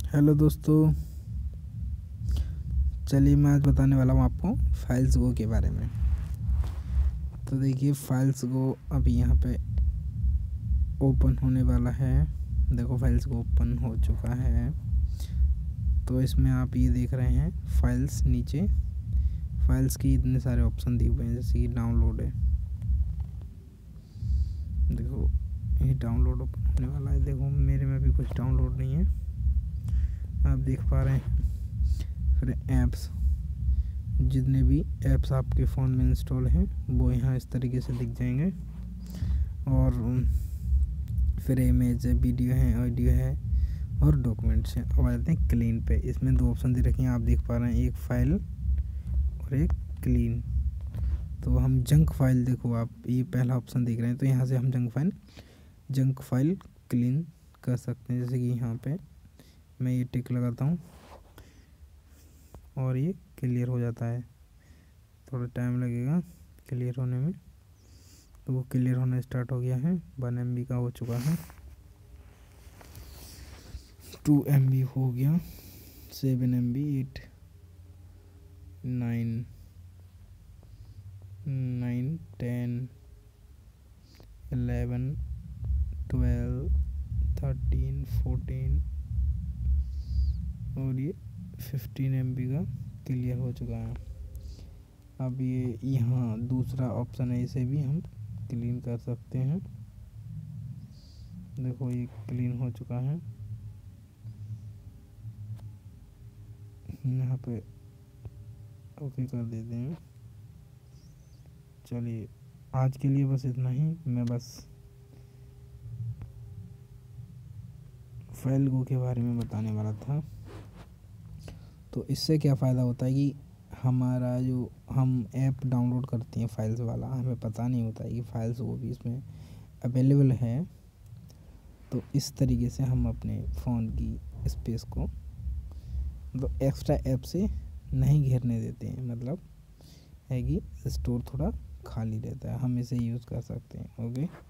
Hello दोस्तों, चलिए मैं आज बताने वाला हूँ आपको फाइल्स गो के बारे में। तो देखिए फाइल्स गो अभी यहाँ पे ओपन होने वाला है। देखो फाइल्स गो ओपन हो चुका है। तो इसमें आप ये देख रहे हैं फाइल्स, नीचे फाइल्स की इतने सारे ऑप्शन दिए हुए हैं, जैसे कि डाउनलोड है। देखो ये डाउनलोड ओपन होने वाला है। देखो मेरे में भी कुछ डाउनलोड नहीं है, आप देख पा रहे हैं। फिर ऐप्स, जितने भी ऐप्स आपके फ़ोन में इंस्टॉल हैं वो यहाँ इस तरीके से दिख जाएंगे। और फिर इमेज है, वीडियो है, ऑडियो है और डॉक्यूमेंट्स हैं। अब आते हैं क्लीन पे। इसमें दो ऑप्शन दे रखे हैं, आप देख पा रहे हैं, एक फाइल और एक क्लीन। तो हम जंक फाइल, देखो आप ये पहला ऑप्शन देख रहे हैं, तो यहाँ से हम जंक फाइल क्लीन कर सकते हैं। जैसे कि यहाँ पे मैं ये टिक लगाता हूँ और ये क्लियर हो जाता है। थोड़ा टाइम लगेगा क्लियर होने में। तो वो क्लियर होना स्टार्ट हो गया है। 1 MB का हो चुका है, 2 MB हो गया, 7 MB, 8, 9, 10, 11, 12, 13, 14 और ये 15 MB का क्लियर हो चुका है। अब ये यहाँ दूसरा ऑप्शन है, इसे भी हम क्लीन कर सकते हैं। देखो ये क्लीन हो चुका है। यहाँ पे ओके कर देते हैं। चलिए आज के लिए बस इतना ही। मैं बस फाइल गो के बारे में बताने वाला था। तो इससे क्या फ़ायदा होता है कि हमारा जो हम ऐप डाउनलोड करते हैं फाइल्स वाला, हमें पता नहीं होता है कि फाइल्स वो भी इसमें अवेलेबल है। तो इस तरीके से हम अपने फ़ोन की स्पेस को तो एक्स्ट्रा ऐप से नहीं घेरने देते हैं। मतलब है कि स्टोर थोड़ा खाली रहता है, हम इसे यूज़ कर सकते हैं। ओके।